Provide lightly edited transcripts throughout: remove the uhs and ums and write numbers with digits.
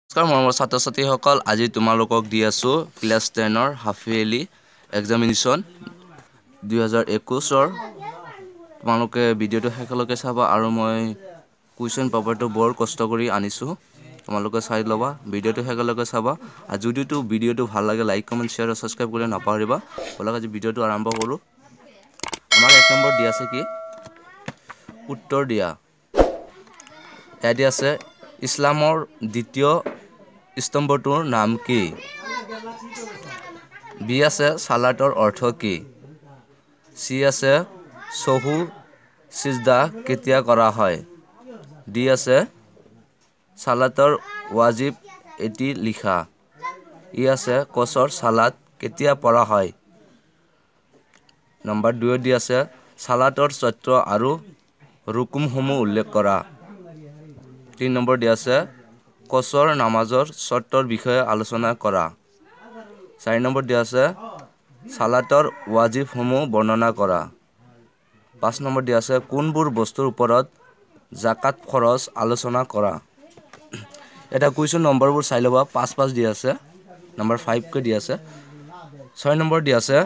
নমস্কাৰ মৰমৰ ছাত্ৰ ছাত্ৰীসকল, আজি তোমালোকক দি আছো ক্লাছ 10ৰ হাফ ইয়াৰলি এক্সামিনেশ্যন 2021ৰ। তোমালোকে ভিডিঅ'টো শেষলৈকে চাবা আৰু মই কুৱেশ্যন পেপাৰটো বৰ কষ্ট কৰি আনিছো, তোমালোকে চাই ল'বা, ভিডিঅ'টো শেষলৈকে চাবা। আৰু যদি ভিডিঅ'টো ভাল লাগে লাইক কমেণ্ট শ্বেয়াৰ আৰু ছাবস্ক্ৰাইব কৰি নাপাহৰিবা। ব'লক আজি ভিডিঅ'টো আৰম্ভ কৰোঁ। আমাক 1 নম্বৰ দিয়া আছে কি উত্তৰ দিয়া। ইয়াত দিয়া আছে ইছলামৰ দ্বিতীয় স্তম্ভটোৰ নাম কি? বি আছে সালাতৰ অৰ্থ কি? চি আছে চহু সিজদা কেতিয়া কৰা হয়? ডি আছে সালাতৰ ৱাজিব এটি লিখা। ই আছে কচৰ সালাত কেতিয়া পঢ়া হয়? নম্বৰ 2 দি আছে সালাতৰ চৰ্ত আৰু ৰুকুমসমূহ উল্লেখ কৰা। 3 নম্বৰ দি আছে কচৰ নামাজৰ চৰ্তৰ বিষয়ে আলোচনা কৰা। 4 নম্বৰ দি আছে সালাতৰ ৱাজিবসমূহ বৰ্ণনা কৰা। 5 নম্বৰ দি আছে কোনবোৰ বস্তুৰ ওপৰত জাকাত খৰচ আলোচনা কৰা। এটা কুৱেশ্যন নম্বৰবোৰ চাই ল'বা, 5 দি আছে, নম্বৰ 5 কৈ দি আছে। 6 নম্বৰ দি আছে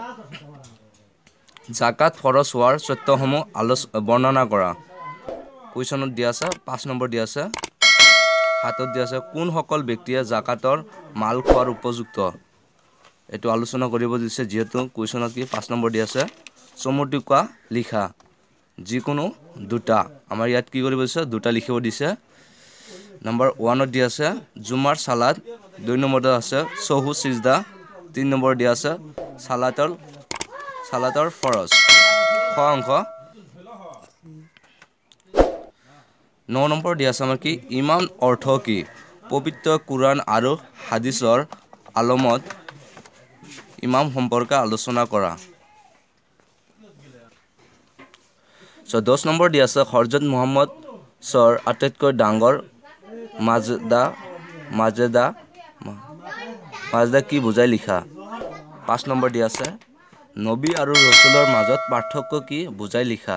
জাকাত খৰচ হোৱাৰ চৰ্তসমূহ বৰ্ণনা কৰা। কুৱেশ্যনত দিয়া আছে 5 নম্বৰ দি আছে, হাতত দিয়া আছে কোনসকল ব্যক্তিয়ে জাকাতৰ মাল খোৱাৰ উপযুক্ত, এইটো আলোচনা কৰিব দিছে। যিহেতু কুৱেশ্যনত কি 5 নম্বৰ দি আছে চমুটিকা লিখা, যিকোনো দুটা। আমাৰ ইয়াত কি কৰিব দিছে, দুটা লিখিব দিছে। নম্বৰ 1ত দি আছে জুমাৰ সালাত, 2 নম্বৰত আছে চহু সিজদা, 3 নম্বৰ দি আছে সালাতৰ ফৰজ। খ অংক 9 নম্বৰ দি আছে আমাৰ কি ইমান অৰ্থ কি? পবিত্ৰ কুৰাণ আৰু হাদিছৰ আলমত ইমাম সম্পৰ্কে আলোচনা কৰা। 10 নম্বৰ দি আছে হযৰত মুহাম্মদৰ আটাইতকৈ ডাঙৰ মাজেদা কি বুজাই লিখা। 5 নম্বৰ দি আছে নবী আৰু ৰসুলৰ মাজত পাৰ্থক্য কি বুজাই লিখা।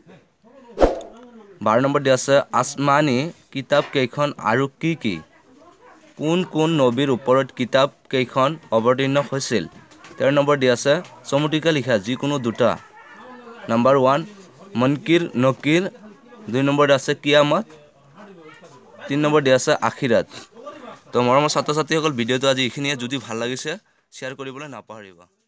12 নম্বৰ দি আছে আসমানী কিতাপ কেইখন আৰু কি কি? কোন কোন নবীৰ ওপৰত কিতাপ কেইখন অৱতীৰ্ণ হৈছিল। 13 নম্বৰ দি আছে চমুটিকা লিখা, যিকোনো দুটা। নম্বৰ 1 মুনকিৰ নকিৰ, 2 নম্বৰ দি আছে কিয়ামত, 3 নম্বৰ দি আছে আখিৰাত। তো মৰমৰ ছাত্ৰ ছাত্ৰীসকল, ভিডিঅ'টো আজি এইখিনিয়ে। যদি ভাল লাগিছে শ্বেয়াৰ কৰিবলৈ নাপাহৰিবা।